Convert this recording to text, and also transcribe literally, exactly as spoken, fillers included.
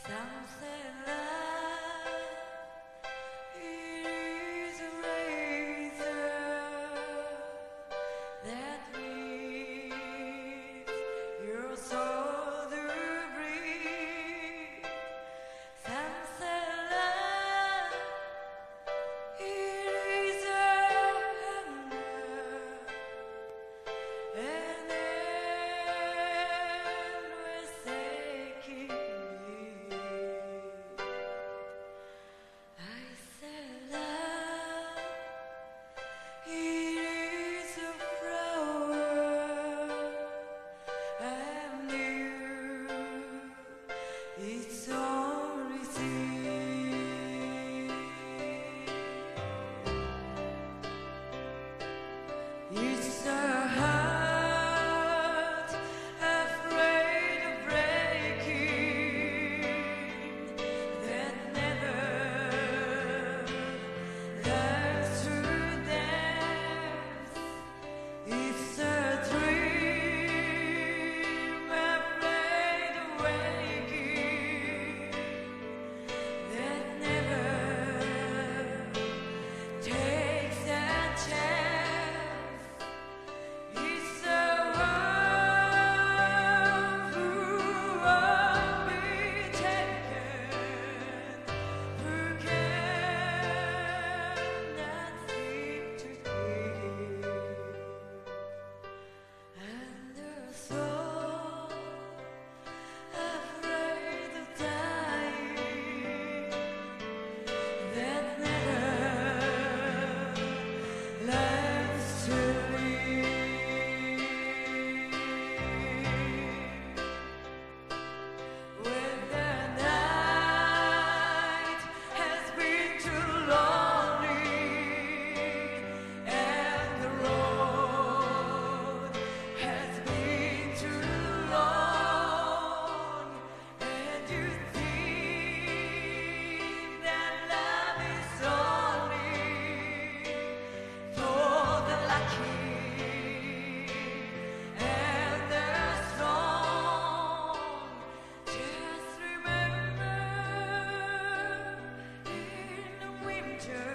Something like it is a razor that leaves your soul to breathe. Something like it is a hunger and endless aching. It's only seed. It's a heart afraid of breaking that never learns to dance. It's a dream afraid of waking that never takes a chance. It's a world who won't be taken, who cannot seem to give, and a soul afraid of dying that never learns to live. When the night has been too lonely and the road has been too long, and you think that love is only for the lucky and the strong, just remember in the winter